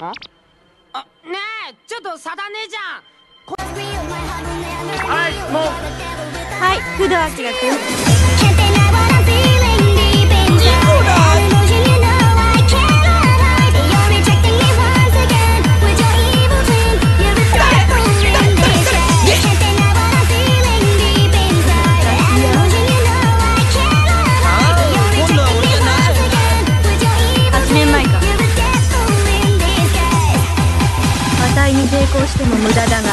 あ、ねえ、ちょっと差だねえじゃん。 はい、もう。 はい、工藤明君。8年前か。値に抵抗しても無駄だが